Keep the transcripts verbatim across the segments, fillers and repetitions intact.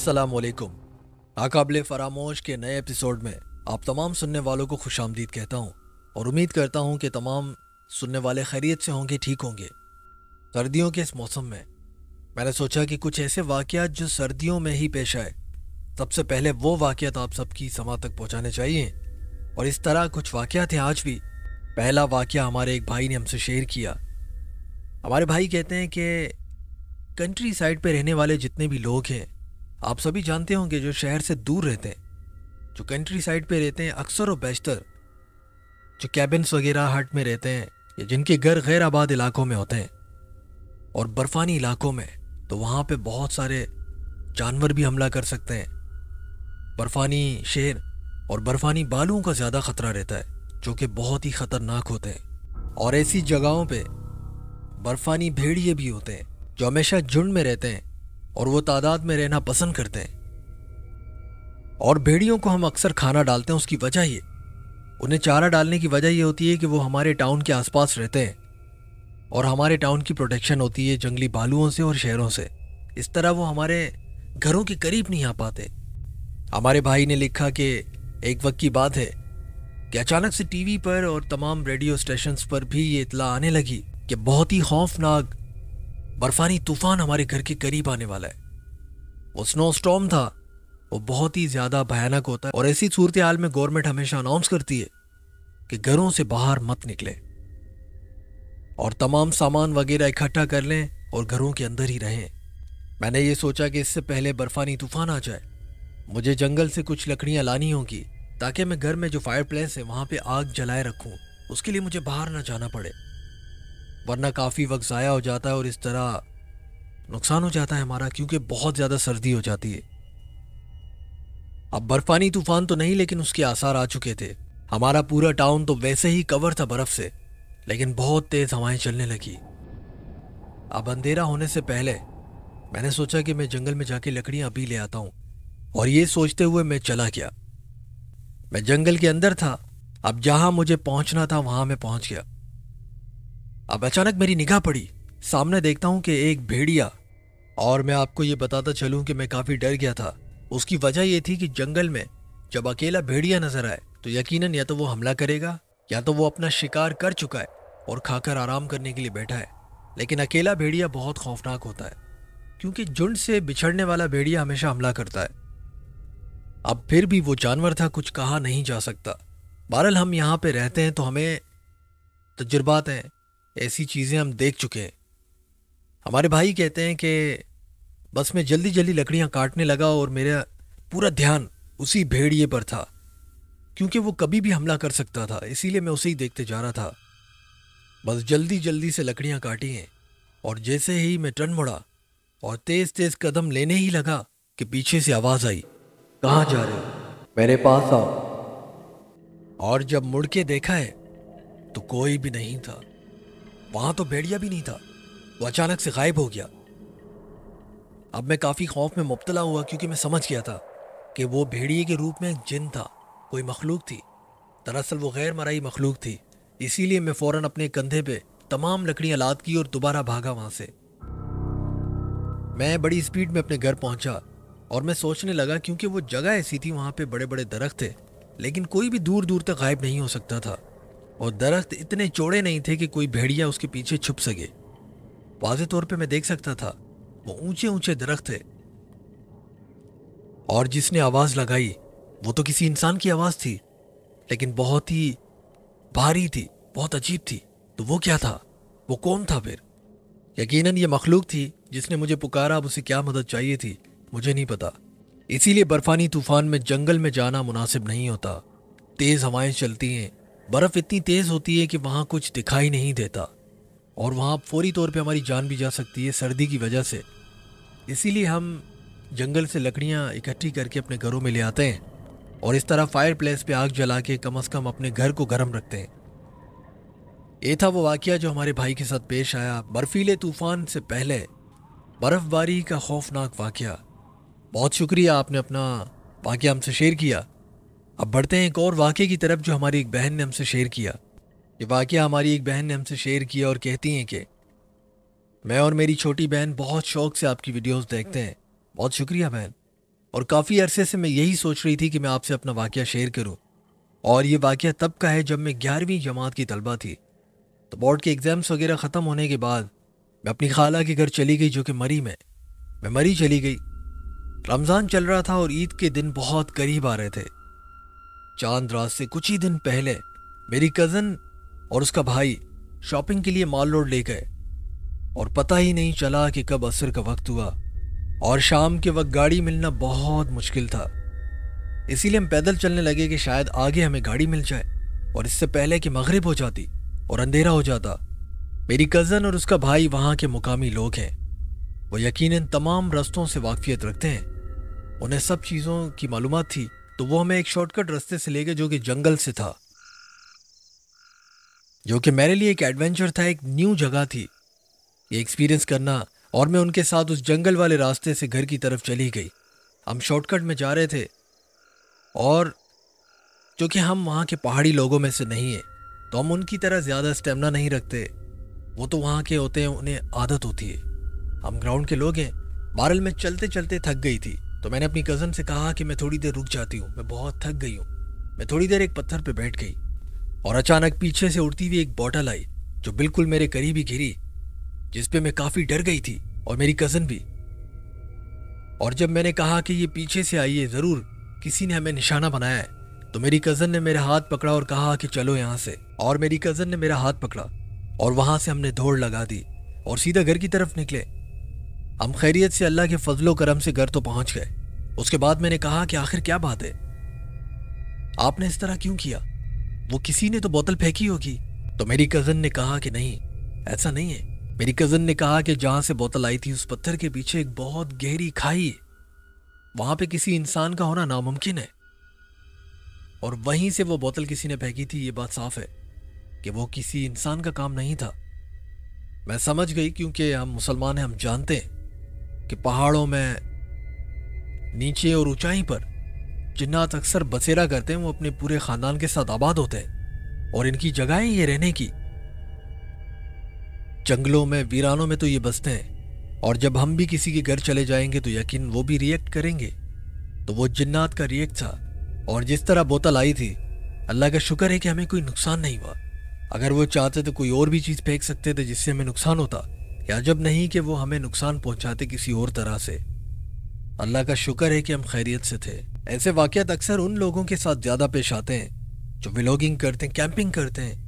अस्सलामुअलैकुम। नाकाबिले फरामोश के नए एपिसोड में आप तमाम सुनने वालों को खुश आमदीद कहता हूँ और उम्मीद करता हूँ कि तमाम सुनने वाले खैरियत से होंगे, ठीक होंगे। सर्दियों के इस मौसम में मैंने सोचा कि कुछ ऐसे वाक़यात जो सर्दियों में ही पेश आए, सबसे पहले वो वाक़यात आप सबकी समा तक पहुँचाने चाहिए। और इस तरह कुछ वाक़यात हैं आज भी। पहला वाक़या हमारे एक भाई ने हमसे शेयर किया। हमारे भाई कहते हैं कि कंट्री साइड पे रहने वाले जितने भी लोग हैं, आप सभी जानते होंगे, जो शहर से दूर रहते हैं, जो कंट्री साइड पे रहते हैं, अक्सर और बेशतर जो कैबिन्स वगैरह हट में रहते हैं या जिनके घर गैर आबाद इलाकों में होते हैं और बर्फानी इलाकों में, तो वहाँ पे बहुत सारे जानवर भी हमला कर सकते हैं। बर्फानी शेर और बर्फानी बालुओं का ज़्यादा ख़तरा रहता है, जो कि बहुत ही ख़तरनाक होते हैं। और ऐसी जगहों पे बर्फानी भेड़िए भी होते हैं जो हमेशा झुंड में रहते हैं और वो तादाद में रहना पसंद करते हैं। और भेड़ियों को हम अक्सर खाना डालते हैं, उसकी वजह ये उन्हें चारा डालने की वजह ये होती है कि वो हमारे टाउन के आसपास रहते हैं और हमारे टाउन की प्रोटेक्शन होती है जंगली भालुओं से और शेरों से। इस तरह वो हमारे घरों के करीब नहीं आ पाते। हमारे भाई ने लिखा कि एक वक्त की बात है कि अचानक से टीवी पर और तमाम रेडियो स्टेशंस पर भी ये इत्तला आने लगी कि बहुत ही खौफनाक बर्फानी तूफान हमारे घर के करीब आने वाला है। वो स्नो स्टॉर्म था, वो बहुत ही ज़्यादा भयानक होता है और ऐसी सूरत हाल में गवर्नमेंट हमेशा अनाउंस करती है कि घरों से बाहर मत निकलें और तमाम सामान वगैरह इकट्ठा कर लें और घरों के अंदर ही रहें। मैंने ये सोचा कि इससे पहले बर्फानी तूफान आ जाए, मुझे जंगल से कुछ लकड़ियाँ लानी होंगी ताकि मैं घर में जो फायर प्लेस है वहाँ पे आग जलाए रखूँ। उसके लिए मुझे बाहर ना जाना पड़े, वरना काफ़ी वक्त ज़ाया हो जाता है और इस तरह नुकसान हो जाता है हमारा, क्योंकि बहुत ज़्यादा सर्दी हो जाती है। अब बर्फानी तूफान तो नहीं, लेकिन उसके आसार आ चुके थे। हमारा पूरा टाउन तो वैसे ही कवर था बर्फ़ से, लेकिन बहुत तेज़ हवाएं चलने लगी। अब अंधेरा होने से पहले मैंने सोचा कि मैं जंगल में जाके लकड़ियाँ अभी ले आता हूँ, और ये सोचते हुए मैं चला गया। मैं जंगल के अंदर था। अब जहाँ मुझे पहुँचना था वहाँ मैं पहुँच गया। अब अचानक मेरी निगाह पड़ी, सामने देखता हूँ कि एक भेड़िया, और मैं आपको ये बताता चलूँ कि मैं काफ़ी डर गया था। उसकी वजह ये थी कि जंगल में जब अकेला भेड़िया नजर आए तो यकीनन या तो वो हमला करेगा या तो वो अपना शिकार कर चुका है और खाकर आराम करने के लिए बैठा है। लेकिन अकेला भेड़िया बहुत खौफनाक होता है, क्योंकि झुंड से बिछड़ने वाला भेड़िया हमेशा हमला करता है। अब फिर भी वो जानवर था, कुछ कहा नहीं जा सकता। बहरहाल हम यहाँ पे रहते हैं तो हमें तजुर्बात हैं, ऐसी चीज़ें हम देख चुके हैं। हमारे भाई कहते हैं कि बस मैं जल्दी जल्दी लकड़ियाँ काटने लगा और मेरा पूरा ध्यान उसी भेड़िए पर था, क्योंकि वो कभी भी हमला कर सकता था, इसीलिए मैं उसे ही देखते जा रहा था। बस जल्दी जल्दी से लकड़ियाँ काटी हैं और जैसे ही मैं टर्न मुड़ा और तेज़ तेज़ कदम लेने ही लगा कि पीछे से आवाज़ आई, कहाँ जा रहे हो, मेरे पास आओ। और जब मुड़ के देखा है तो कोई भी नहीं था, वहाँ तो भेड़िया भी नहीं था, वो अचानक से गायब हो गया। अब मैं काफ़ी खौफ में मुब्तला हुआ, क्योंकि मैं समझ गया था कि वो भेड़िए के रूप में एक जिन था, कोई मखलूक थी। दरअसल वो गैर मराई मखलूक थी। इसीलिए मैं फ़ौरन अपने कंधे पे तमाम लकड़ियाँ लाद की और दोबारा भागा वहाँ से। मैं बड़ी स्पीड में अपने घर पहुँचा और मैं सोचने लगा, क्योंकि वो जगह ऐसी थी, वहाँ पे बड़े बड़े दरख्त थे, लेकिन कोई भी दूर दूर तक गायब नहीं हो सकता था, और दरख्त इतने चौड़े नहीं थे कि कोई भेड़िया उसके पीछे छुप सके। वाज़े तौर पे मैं देख सकता था वो ऊंचे ऊंचे दरख्त थे, और जिसने आवाज़ लगाई वो तो किसी इंसान की आवाज़ थी, लेकिन बहुत ही भारी थी, बहुत अजीब थी। तो वो क्या था, वो कौन था फिर? यकीनन ये मखलूक थी जिसने मुझे पुकारा। अब उसे क्या मदद चाहिए थी मुझे नहीं पता। इसीलिए बर्फानी तूफान में जंगल में जाना मुनासिब नहीं होता। तेज़ हवाएं चलती हैं, बर्फ़ इतनी तेज़ होती है कि वहाँ कुछ दिखाई नहीं देता, और वहाँ फौरी तौर पे हमारी जान भी जा सकती है सर्दी की वजह से। इसीलिए हम जंगल से लकड़ियाँ इकट्ठी करके अपने घरों में ले आते हैं और इस तरह फायर प्लेस पे आग जला के कम अज़ कम अपने घर को गर्म रखते हैं। ये था वो वाक़या जो हमारे भाई के साथ पेश आया, बर्फीले तूफ़ान से पहले बर्फ़बारी का खौफनाक वाक़या। बहुत शुक्रिया, आपने अपना वाक़या हमसे शेयर किया। अब बढ़ते हैं एक और वाक़े की तरफ जो हमारी एक बहन ने हमसे शेयर किया। ये वाक़या हमारी एक बहन ने हमसे शेयर किया और कहती हैं कि मैं और मेरी छोटी बहन बहुत शौक़ से आपकी वीडियोस देखते हैं। बहुत शुक्रिया बहन। اور کافی عرصے سے میں یہی سوچ رہی تھی کہ میں آپ سے اپنا واقعہ شیئر کروں، اور یہ واقعہ تب کا ہے جب میں گیارہویں جماعت کی طلبہ تھی۔ تو بورڈ کے ایگزامس وغیرہ ختم ہونے کے بعد میں اپنی خالہ کے گھر چلی گئی، جو کہ مری میں میں مری چلی گئی۔ رمضان چل رہا تھا اور عید کے دن بہت قریب آ رہے تھے۔ چاند رات سے کچھ ہی دن پہلے میری کزن اور اس کا بھائی شاپنگ کے لیے مال روڈ لے گئے، اور پتہ ہی نہیں چلا کہ کب عصر کا وقت ہوا، اور شام کے وقت گاڑی ملنا بہت مشکل تھا۔ اسی لیے ہم پیدل چلنے لگے کہ شاید آگے ہمیں گاڑی مل جائے، اور اس سے پہلے کہ مغرب ہو جاتی اور اندھیرا ہو جاتا۔ میری کزن اور اس کا بھائی وہاں کے مقامی لوگ ہیں، وہ یقیناً تمام رستوں سے واقفیت رکھتے ہیں، انہیں سب چیزوں کی معلومات تھی، تو وہ ہمیں ایک شارٹ کٹ رستے سے لے گئے جو کہ جنگل سے تھا، جو کہ میرے لیے ایک ایڈونچر تھا، ایک نیو جگہ تھی یہ ایکسپیرینس کرنا۔ اور میں ان کے ساتھ اس جنگل والے راستے سے گھر کی طرف چلی گئی۔ ہم شارٹ کٹ میں جا رہے تھے، اور چونکہ ہم وہاں کے پہاڑی لوگوں میں سے نہیں ہیں تو ہم ان کی طرح زیادہ اسٹیمنا نہیں رکھتے، وہ تو وہاں کے ہوتے ہیں، انہیں عادت ہوتی ہے، ہم گراؤنڈ کے لوگ ہیں۔ بہرحال میں چلتے چلتے تھک گئی تھی، تو میں نے اپنی کزن سے کہا کہ میں تھوڑی دیر رک جاتی ہوں، میں بہت تھک گئی ہوں۔ میں تھوڑی دیر ایک پتھر پہ بیٹھ گئی، اور اچانک پیچھے سے اڑتی ہوئی ایک بوٹل آئی جو بالکل میرے قریب ہی گری، جس پہ میں کافی ڈر گئی تھی اور میری کزن بھی۔ اور جب میں نے کہا کہ یہ پیچھے سے آئی ہے، ضرور کسی نے ہمیں نشانہ بنایا ہے، تو میری کزن نے میرا ہاتھ پکڑا اور کہا کہ چلو یہاں سے، اور میری کزن نے میرا ہاتھ پکڑا اور وہاں سے ہم نے دوڑ لگا دی اور سیدھا گھر کی طرف نکلے۔ ہم خیریت سے اللہ کے فضل و کرم سے گھر تو پہنچ گئے۔ اس کے بعد میں نے کہا کہ آخر کیا بات ہے، آپ نے اس طرح کیوں کیا؟ وہ کسی نے تو بوتل پھینکی ہوگی۔ تو میری کزن نے کہا کہ نہیں، ایسا نہیں ہے۔ میری کزن نے کہا کہ جہاں سے بوتل آئی تھی اس پتھر کے پیچھے ایک بہت گہری کھائی ہے، وہاں پہ کسی انسان کا ہونا ناممکن ہے، اور وہیں سے وہ بوتل کسی نے پھینکی تھی۔ یہ بات صاف ہے کہ وہ کسی انسان کا کام نہیں تھا۔ میں سمجھ گئی، کیونکہ ہم مسلمان ہیں، ہم جانتے ہیں کہ پہاڑوں میں نیچے اور اونچائی پر جنات اکثر بسیرا کرتے ہیں، وہ اپنے پورے خاندان کے ساتھ آباد ہوتے ہیں، اور ان کی جگہیں یہ رہنے کی، جنگلوں میں، ویرانوں میں تو یہ بستے ہیں، اور جب ہم بھی کسی کے گھر چلے جائیں گے تو یقین وہ بھی ریئیکٹ کریں گے۔ تو وہ جنات کا ریئیکٹ تھا، اور جس طرح بوتل آئی تھی، اللہ کا شکر ہے کہ ہمیں کوئی نقصان نہیں ہوا۔ اگر وہ چاہتے تو کوئی اور بھی چیز پھینک سکتے تھے جس سے ہمیں نقصان ہوتا، یا جب نہیں کہ وہ ہمیں نقصان پہنچاتے کسی اور طرح سے۔ اللہ کا شکر ہے کہ ہم خیریت سے تھے۔ ایسے واقعات اکثر ان لوگوں کے ساتھ زیادہ پیش آتے ہیں جو ولاگنگ کرتے ہیں، کیمپنگ کرتے ہیں،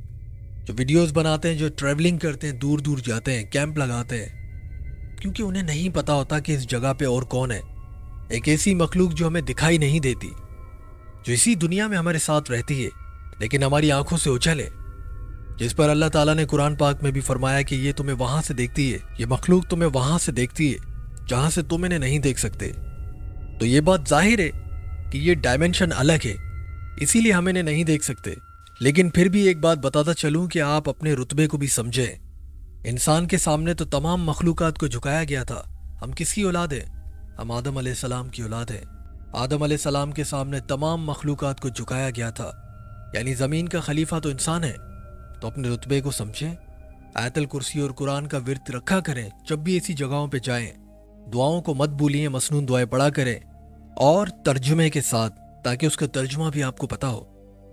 جو ویڈیوز بناتے ہیں، جو ٹریولنگ کرتے ہیں، دور دور جاتے ہیں، کیمپ لگاتے ہیں، کیونکہ انہیں نہیں پتا ہوتا کہ اس جگہ پہ اور کون ہے، ایک ایسی مخلوق جو ہمیں دکھائی نہیں دیتی، جو اسی دنیا میں ہمارے ساتھ رہتی ہے لیکن ہماری آنکھوں سے اوجھل ہے، جس پر اللہ تعالیٰ نے قرآن پاک میں بھی فرمایا کہ یہ تمہیں وہاں سے دیکھتی ہے، یہ مخلوق تمہیں وہاں سے دیکھتی ہے جہاں سے تم انہیں نہیں دیکھ سکتے۔ تو یہ بات ظاہر ہے کہ یہ ڈائمنشن الگ ہے، اسی لیے ہم انہیں نہیں دیکھ سکتے۔ لیکن پھر بھی ایک بات بتاتا چلوں کہ آپ اپنے رتبے کو بھی سمجھیں۔ انسان کے سامنے تو تمام مخلوقات کو جھکایا گیا تھا۔ ہم کس کی اولاد ہیں؟ ہم آدم علیہ السلام کی اولاد ہیں۔ آدم علیہ السلام کے سامنے تمام مخلوقات کو جھکایا گیا تھا، یعنی زمین کا خلیفہ تو انسان ہے۔ تو اپنے رتبے کو سمجھیں، آیت الکرسی اور قرآن کا ورد رکھا کریں، جب بھی ایسی جگہوں پہ جائیں، دعاؤں کو مت بھولیں، مسنون دعائیں پڑھا کریں، اور ترجمے کے ساتھ، تاکہ اس کا ترجمہ بھی آپ کو پتا ہو۔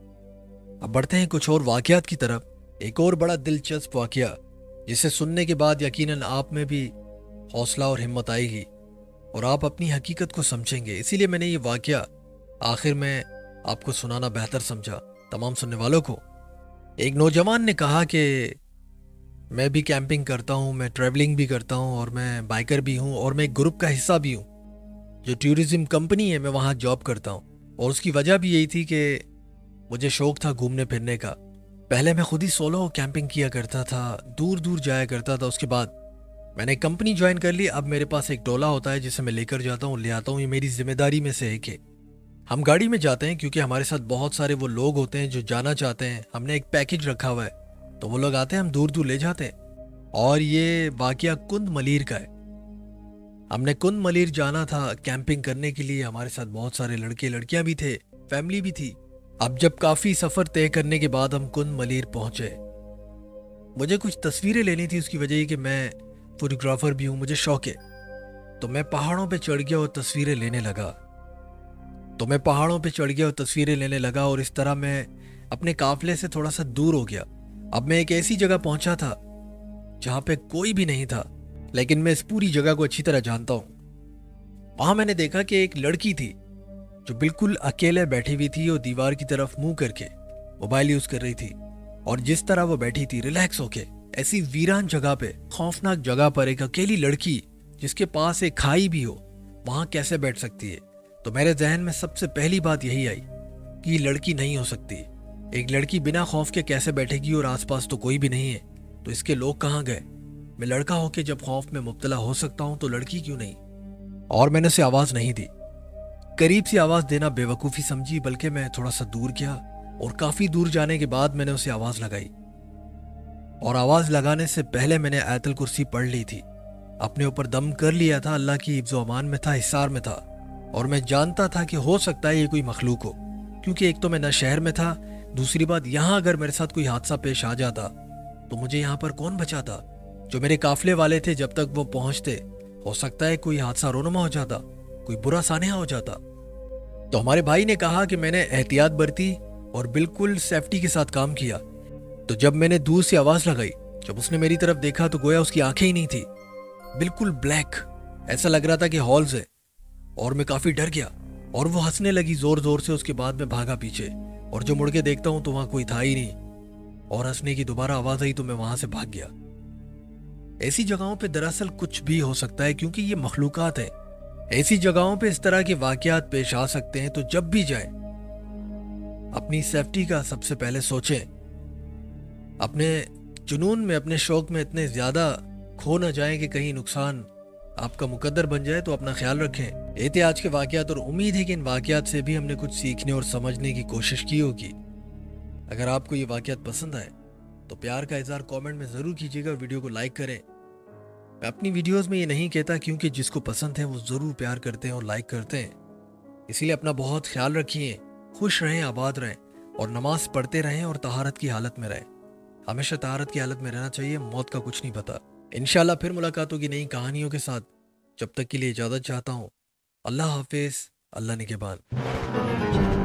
اب بڑھتے ہیں کچھ اور واقعات کی طرف۔ ایک اور بڑا دلچسپ واقعہ جسے سننے کے بعد یقیناً آپ میں بھی حوصلہ اور ہمت آئے گی، اور آپ اپنی حقیقت کو سمجھیں گے۔ اسی لیے میں نے یہ واقعہ آخر میں آپ کو سنانا بہتر سمجھا، تمام سننے والوں کو۔ ایک نوجوان نے کہا کہ میں بھی کیمپنگ کرتا ہوں، میں ٹریولنگ بھی کرتا ہوں، اور میں بائیکر بھی ہوں، اور میں ایک گروپ کا حصہ بھی ہوں جو ٹورزم کمپنی ہے، میں وہاں جاب کرتا ہوں۔ اور اس کی وجہ بھی یہی تھی کہ مجھے شوق تھا گھومنے پھرنے کا۔ پہلے میں خود ہی سولو کیمپنگ کیا کرتا تھا، دور دور جایا کرتا تھا۔ اس کے بعد میں نے کمپنی جوائن کر لی۔ اب میرے پاس ایک ڈولا ہوتا ہے جسے میں لے کر جاتا ہوں، لے آتا ہوں، یہ میری ذمہ داری میں سے ایک ہے۔ ہم گاڑی میں جاتے ہیں کیونکہ ہمارے ساتھ بہت سارے وہ لوگ ہوتے ہیں جو جانا چاہتے ہیں، ہم نے ایک پیکج رکھا ہوا ہے، تو وہ لوگ آتے ہیں، ہم دور دور لے جاتے ہیں۔ اور یہ واقعہ کند ملیر کا ہے۔ ہم نے کند ملیر جانا تھا کیمپنگ کرنے کے لیے، ہمارے ساتھ بہت سارے لڑکے لڑکیاں بھی تھے، فیملی بھی تھی۔ اب جب کافی سفر طے کرنے کے بعد ہم کند ملیر پہنچے، مجھے کچھ تصویریں لینی تھی، اس کی وجہ یہ کہ میں فوٹوگرافر بھی ہوں، مجھے شوق ہے۔ तो मैं पहाड़ों पे चढ़ गया और तस्वीरें लेने लगा तो मैं पहाड़ों पे चढ़ गया और तस्वीरें लेने लगा और इस तरह मैं अपने काफिले से थोड़ा सा दूर हो गया। अब मैं एक ऐसी जगह पहुंचा था जहां पे कोई भी नहीं था, लेकिन मैं इस पूरी जगह को अच्छी तरह जानता हूं। वहां मैंने देखा कि एक लड़की थी जो बिल्कुल अकेले बैठी हुई थी और दीवार की तरफ मुंह करके मोबाइल यूज कर रही थी। और जिस तरह वो बैठी थी रिलैक्स होके, ऐसी वीरान जगह पे, खौफनाक जगह पर एक अकेली लड़की जिसके पास एक खाई भी हो, वहां कैसे बैठ सकती है? तो मेरे जहन में सबसे पहली बात यही आई कि ये लड़की नहीं हो सकती। एक लड़की बिना खौफ के कैसे बैठेगी और आसपास तो कोई भी नहीं है, तो इसके लोग कहाँ गए? मैं लड़का होके जब खौफ में मुब्तला हो सकता हूं तो लड़की क्यों नहीं? और मैंने उसे आवाज नहीं दी। करीब से आवाज देना बेवकूफी समझी, बल्कि मैं थोड़ा सा दूर गया और काफी दूर जाने के बाद मैंने उसे आवाज लगाई। और आवाज लगाने से पहले मैंने आयतल कुर्सी पढ़ ली थी, अपने ऊपर दम कर लिया था, अल्लाह की हिफ्ज़ व अमान में था, हिसार में था। और मैं जानता था कि हो सकता है ये कोई मखलूक हो, क्योंकि एक तो मैं न शहर में था, दूसरी बात यहाँ अगर मेरे साथ कोई हादसा पेश आ जाता तो मुझे यहाँ पर कौन बचाता? जो मेरे काफिले वाले थे, जब तक वो पहुंचते हो सकता है कोई हादसा रोनुमा हो जाता, कोई बुरा सानेहा हो जाता। तो हमारे भाई ने कहा कि मैंने एहतियात बरती और बिल्कुल सेफ्टी के साथ काम किया। तो जब मैंने दूर से आवाज लगाई, जब उसने मेरी तरफ देखा तो गोया उसकी आंखें ही नहीं थी, बिल्कुल ब्लैक, ऐसा लग रहा था कि हॉल से। और मैं काफी डर गया और वो हंसने लगी जोर जोर से। उसके बाद मैं भागा पीछे और जो मुड़ के देखता हूं तो वहां कोई था ही नहीं, और हंसने की दोबारा आवाज आई तो मैं वहां से भाग गया। ऐसी जगहों पे दरअसल कुछ भी हो सकता है, क्योंकि ये मखलूकात है। ऐसी जगहों पे इस तरह के वाकयात पेश आ सकते हैं, तो जब भी जाए अपनी सेफ्टी का सबसे पहले सोचें। अपने जुनून में, अपने शौक में इतने ज्यादा खो न जाए कि कहीं नुकसान आपका मुकद्दर बन जाए, तो अपना ख्याल रखें। ये थे आज के वाकयात, और उम्मीद है कि इन वाकयात से भी हमने कुछ सीखने और समझने की कोशिश की होगी। अगर आपको ये वाकयात पसंद आए तो प्यार का इजहार कमेंट में ज़रूर कीजिएगा, वीडियो को लाइक करें। मैं अपनी वीडियोस में ये नहीं कहता, क्योंकि जिसको पसंद है वो ज़रूर प्यार करते हैं और लाइक करते हैं। इसीलिए अपना बहुत ख्याल रखिए, खुश रहें, आबाद रहें, और नमाज पढ़ते रहें और तहारत की हालत में रहें। हमेशा तहारत की हालत में रहना चाहिए, मौत का कुछ नहीं पता। इंशाल्लाह फिर मुलाकात होगी नई कहानियों के साथ। जब तक के लिए इजाज़त चाहता हूँ। अल्लाह हाफिज़, अल्लाह निगहबान।